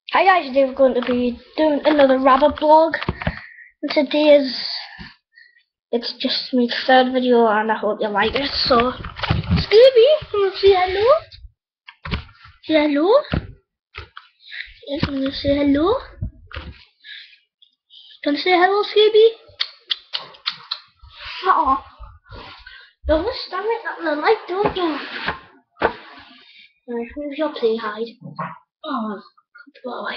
Hi guys, today we're going to be doing another rabbit blog, and it's just my third video and I hope you like it. So, Scooby, can you say hello? Say hello? Can you say hello? Can you say hello, Scooby? Oh, don't stand like that in the light, don't you? Alright, who's your play hide? Oh, good boy.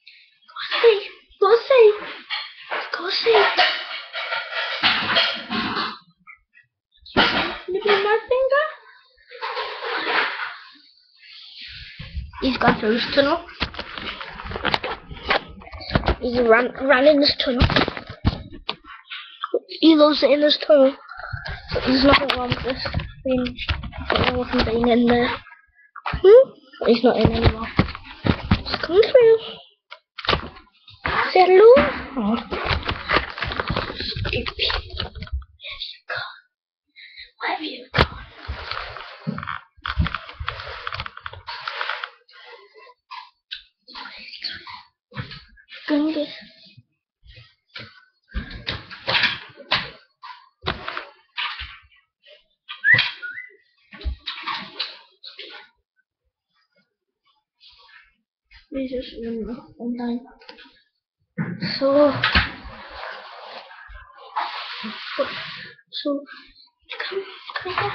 Go see. Go see. Nibbling my finger. He's gone through this tunnel. He's ran in this tunnel. He loves it in this tunnel. But there's nothing wrong with this. Being in there. He's not in anymore. He's coming through. Say hello. Oh. Scooby. Where have you gone? Gunga. We just run up and down. So come here.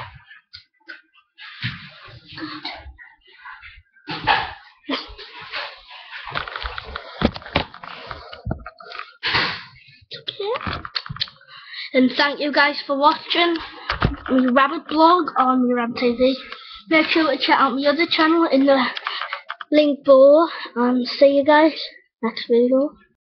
And thank you guys for watching my rabbit blog on my Rabbit TV. Make sure to check out my other channel in the link below, and see you guys next video.